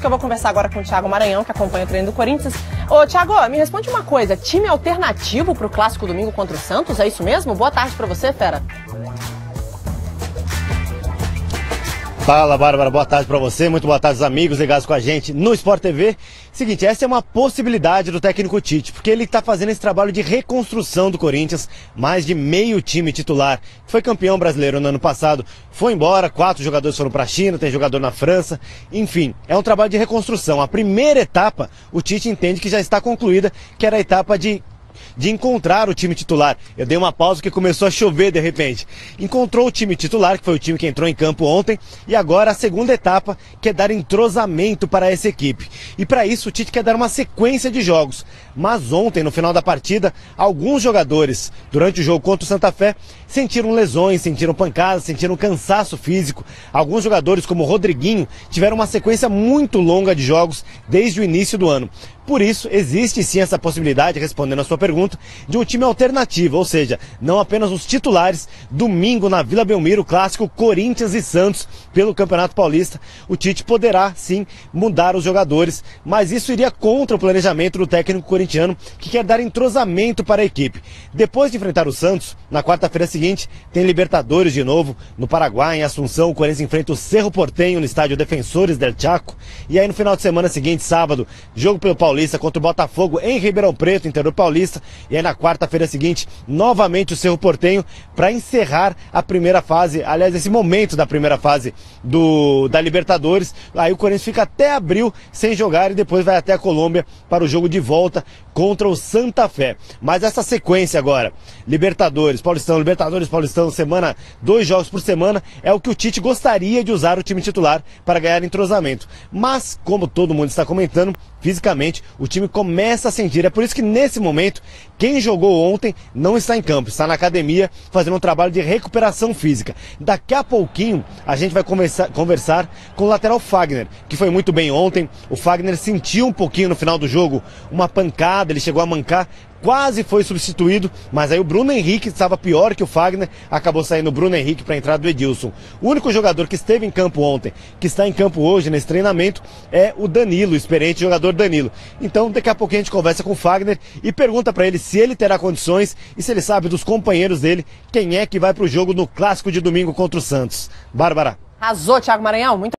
que eu vou conversar agora com o Thiago Maranhão, que acompanha o treino do Corinthians. Ô, Thiago, me responde uma coisa. Time alternativo pro clássico domingo contra o Santos, é isso mesmo? Boa tarde pra você, fera. Fala, Bárbara, boa tarde pra você, muito boa tarde aos amigos ligados com a gente no Sport TV. Seguinte, essa é uma possibilidade do técnico Tite, porque ele tá fazendo esse trabalho de reconstrução do Corinthians, mais de meio time titular, que foi campeão brasileiro no ano passado, foi embora, 4 jogadores foram pra China, tem jogador na França, enfim, é um trabalho de reconstrução. A primeira etapa, o Tite entende que já está concluída, que era a etapa de encontrar o time titular. Eu dei uma pausa porque começou a chover de repente. Encontrou o time titular, que foi o time que entrou em campo ontem, e agora a segunda etapa, que é dar entrosamento para essa equipe. E para isso o Tite quer dar uma sequência de jogos. Mas ontem, no final da partida, alguns jogadores, durante o jogo contra o Santa Fé, sentiram lesões, sentiram pancadas, sentiram cansaço físico. Alguns jogadores, como o Rodriguinho, tiveram uma sequência muito longa de jogos desde o início do ano. Por isso, existe sim essa possibilidade, respondendo a sua pergunta, de um time alternativo, ou seja, não apenas os titulares. Domingo na Vila Belmiro, clássico Corinthians e Santos pelo Campeonato Paulista. O Tite poderá sim mudar os jogadores, mas isso iria contra o planejamento do técnico corintiano, que quer dar entrosamento para a equipe. Depois de enfrentar o Santos, na quarta-feira seguinte, tem Libertadores de novo, no Paraguai, em Assunção. O Corinthians enfrenta o Cerro Porteño no estádio Defensores del Chaco. E aí no final de semana seguinte, sábado, jogo pelo Paulista contra o Botafogo em Ribeirão Preto, interior paulista. E aí na quarta-feira seguinte, novamente o Cerro Porteño, para encerrar a primeira fase, aliás, esse momento da primeira fase da Libertadores. Aí o Corinthians fica até abril sem jogar e depois vai até a Colômbia para o jogo de volta contra o Santa Fé. Mas essa sequência agora, Libertadores, Paulistão, semana, 2 jogos por semana, é o que o Tite gostaria de usar o time titular para ganhar entrosamento. Mas, como todo mundo está comentando, fisicamente o time começa a sentir. É por isso que nesse momento, quem jogou ontem não está em campo, está na academia fazendo um trabalho de recuperação física. Daqui a pouquinho a gente vai conversar com o lateral Fagner, que foi muito bem ontem. O Fagner sentiu um pouquinho no final do jogo uma pancada, ele chegou a mancar, quase foi substituído, mas aí o Bruno Henrique estava pior que o Fagner, acabou saindo o Bruno Henrique para a entrada do Edilson. O único jogador que esteve em campo ontem, que está em campo hoje nesse treinamento, é o Danilo, o experiente jogador Danilo. Então daqui a pouquinho a gente conversa com o Fagner e pergunta para ele se ele terá condições e se ele sabe dos companheiros dele, quem é que vai para o jogo no clássico de domingo contra o Santos. Bárbara. Arrasou, Thiago Maranhão. Muito